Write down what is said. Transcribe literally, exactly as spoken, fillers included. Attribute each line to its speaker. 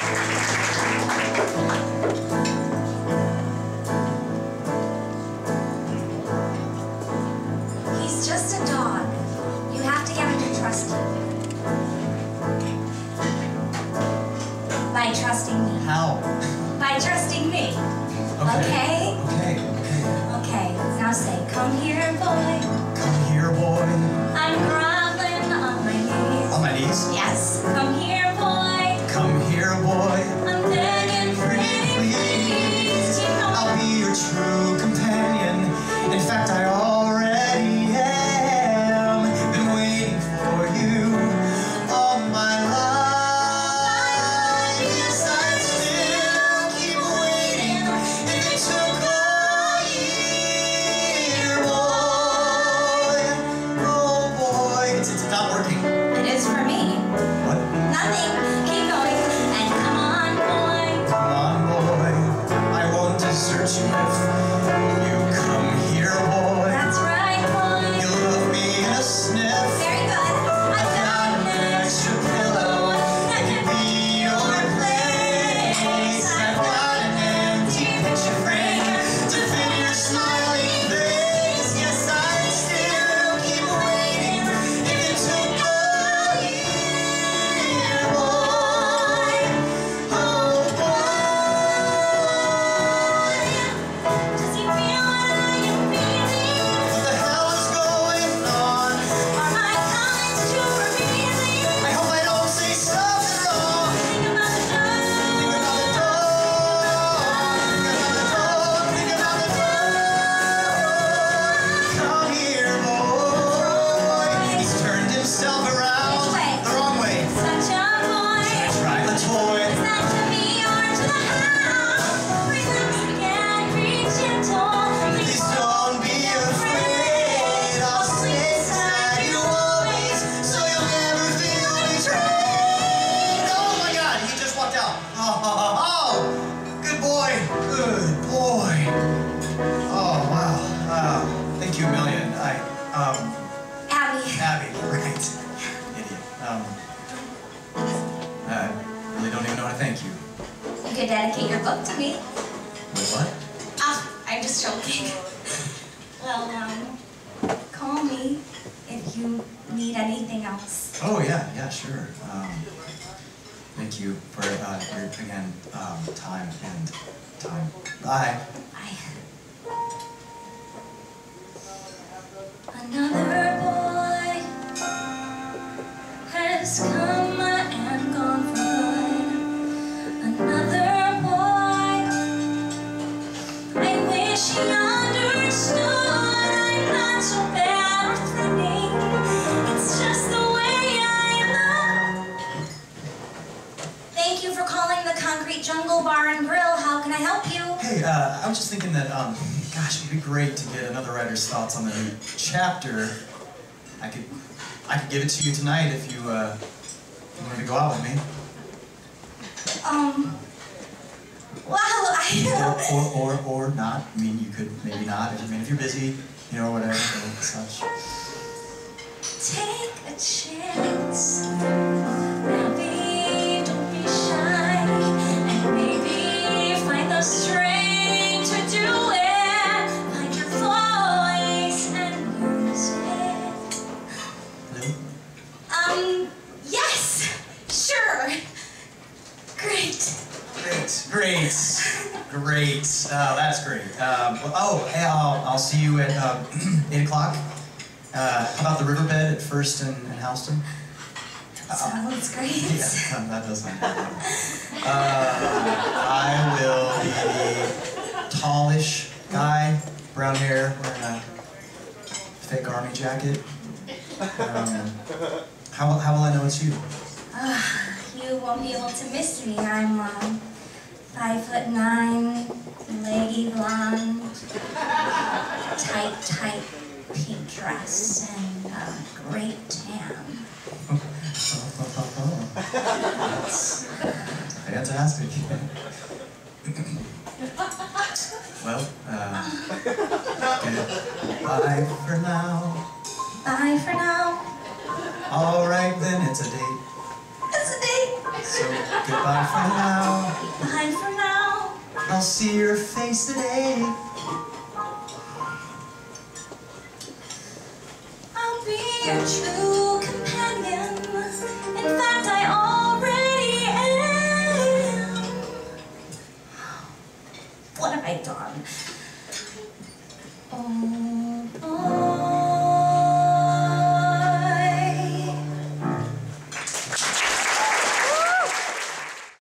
Speaker 1: He's just a dog. You have to get him to trust you. By trusting me.
Speaker 2: How?
Speaker 1: By trusting me.
Speaker 2: Okay.
Speaker 1: Okay?
Speaker 2: Okay, okay.
Speaker 1: Okay, now say, come here, boy.
Speaker 2: Come here, boy.
Speaker 1: I'm groveling on my knees.
Speaker 2: On my knees?
Speaker 1: Yes. Come here, boy.
Speaker 2: Come here, boy.
Speaker 1: I'm begging, pretty please. You know
Speaker 2: I'll be your true companion. In fact, I already am. Been waiting for you all my life. Yes, I'd still keep waiting if it took a year, boy. Oh, boy. It's, it's not working.
Speaker 1: it is for me.
Speaker 2: What?
Speaker 1: Nothing. Keep going. And come on, boy.
Speaker 2: Come on, boy. I won't desert you if you come here, boy.
Speaker 1: That's right, boy.
Speaker 2: You love me in a sniff.
Speaker 1: Very good. I got an extra pillow that can be your place.
Speaker 2: I've got an empty picture frame to fit your smiling face. Yes, I'd still keep waiting if it took a year, boy. Oh, boy.
Speaker 1: Does he feel what I am feeling?
Speaker 2: What the hell is going on?
Speaker 1: Are my comments too revealing?
Speaker 2: I hope I don't say something wrong.
Speaker 1: Think about the dog.
Speaker 2: Think about the dog. Think about the dog. Think about the dog. Come here, boy. He's turned himself around.
Speaker 1: Which way?
Speaker 2: The wrong way.
Speaker 1: Such a boy.
Speaker 2: Try the toy.
Speaker 1: Is that to me or to the house? Relax again, be gentle.
Speaker 2: Please don't be afraid. I'll stay beside you always, so you'll never feel betrayed. Oh my God! He just walked out. Oh, oh, oh, oh. Good boy. Good boy. Oh wow. Uh, thank you a million. I um.
Speaker 1: Abby.
Speaker 2: Abby, right. Idiot. Um, I really don't even know how to thank you.
Speaker 1: You could dedicate your book to me.
Speaker 2: Wait, what?
Speaker 1: Ah, I'm just joking. Well, um, call me if you need anything else.
Speaker 2: Oh yeah, yeah, sure. Um, thank you for uh, your again um, time and time. Bye.
Speaker 1: Bye. Another boy has come and gone for good. Another boy, I wish he understood I'm not so bad or thinking. It's just the way I love. Thank you for calling the Concrete Jungle Bar and Grill. How can I help you?
Speaker 2: Hey, uh, I was just thinking that um, gosh, it would be great to get another writer's thoughts on the new chapter. I could, I could give it to you tonight if you, uh, if you wanted to go out with me.
Speaker 1: Um, well, I...
Speaker 2: Or, or, or, or not. I mean, you could maybe not. I mean, if you're busy, you know, or whatever, or such.
Speaker 1: Take a chance. Maybe don't be shy. And maybe find the strength to do it. Find your voice and use it.
Speaker 2: Hello?
Speaker 1: Um, yes! Sure! Great.
Speaker 2: Great, great, great. Oh, that's great. Um, well, oh, hey, I'll, I'll see you at um, eight o'clock. Uh, how about the riverbed at First and, and Houston?
Speaker 1: Sounds great.
Speaker 2: Yeah, um, that does sound good. Uh, I will be the tallish guy, brown hair, wearing a fake army jacket. Um, how, how will I know it's you?
Speaker 1: Uh, you won't be able to miss me. I'm um, five foot nine, leggy blonde, tight, tight pink dress, and a great tan.
Speaker 2: That's fantastic. Well, uh, goodbye for now.
Speaker 1: Bye for now.
Speaker 2: All right then, it's a date.
Speaker 1: It's a date.
Speaker 2: So Goodbye for now.
Speaker 1: Bye for now.
Speaker 2: I'll see your face today.